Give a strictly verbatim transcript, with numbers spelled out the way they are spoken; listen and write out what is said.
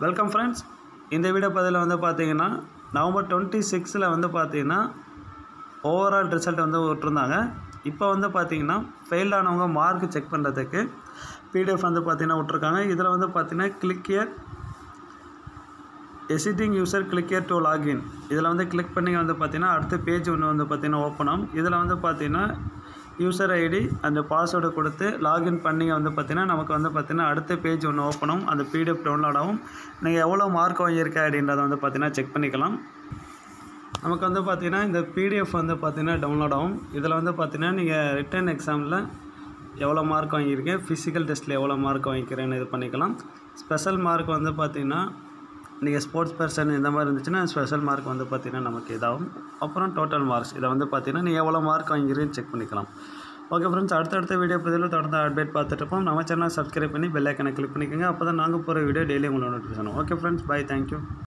Welcome friends. இந்த video பதிவில் வந்து பார்த்தீங்கன்னா நவம்பர் டுவெண்ட்டி சிக்ஸில் வந்து பார்த்தீங்கன்னா ஓவரால் ரிசல்ட் வந்து விட்டுருந்தாங்க. இப்போ வந்து பார்த்தீங்கன்னா ஃபெயில் ஆனவங்க மார்க் செக் பண்ணுறதுக்கு பிடிஎஃப் வந்து பார்த்தீங்கன்னா விட்ருக்காங்க. இதில் வந்து பார்த்தீங்கன்னா click here existing user click here to login. இதில் வந்து கிளிக் பண்ணி வந்து பார்த்தீங்கன்னா அடுத்த பேஜ் ஒன்று வந்து பார்த்தீங்கன்னா ஓப்பன் ஆகும். இதில் வந்து பார்த்தீங்கன்னா யூசர் ஐடி அந்த பாஸ்வேர்டை கொடுத்து லாகின் பண்ணி வந்து பார்த்தீங்கன்னா நமக்கு வந்து பார்த்தீங்கன்னா அடுத்த பேஜ் ஒன்று ஓப்பன் ஆகும். அந்த பிடிஎஃப் டவுன்லோட் ஆகும். நீங்கள் எவ்வளோ மார்க் வாங்கியிருக்கேன் அப்படின்றத வந்து பார்த்தீங்கன்னா செக் பண்ணிக்கலாம். நமக்கு வந்து பார்த்தீங்கன்னா இந்த பிடிஎஃப் வந்து பார்த்தீங்கன்னா டவுன்லோட் ஆகும். இதில் வந்து பார்த்தீங்கன்னா நீங்கள் ரிட்டன் எக்ஸாமில் எவ்வளோ மார்க் வாங்கியிருக்கேன், ஃபிசிக்கல் டெஸ்ட்டில் எவ்வளோ மார்க் வாங்கிக்கிறேன்னு இது பண்ணிக்கலாம். ஸ்பெஷல் மார்க் வந்து பார்த்தீங்கன்னா நீங்கள் ஸ்போர்ட்ஸ் பர்சன் இந்த மாதிரி இருந்துச்சுன்னா ஸ்பெஷல் மார்க் வந்து பார்த்தீங்கன்னா நமக்கு இதாகும். அப்புறம் டோட்டல் மார்க்ஸ் இதை வந்து பார்த்தீங்கன்னா நீங்கள் எவ்வளோ மார்க் வாங்கிக்கிறீன்னு செக் பண்ணிக்கலாம். ஓகே ஃப்ரெண்ட்ஸ், அடுத்தடுத்த வீடியோ பதிவில் தொடர்ந்து அப்டேட் பார்த்துட்டு இருப்போம். நம்ம சேனலை சப்ஸ்கிரைப் பண்ணி பெல் ஐக்கனை கிளிக் பண்ணிக்கோங்க. அப்போ தான் நாங்கள் போகிற வீடியோ டெய்லி உங்களோட notification. Okay friends, bye, thank you.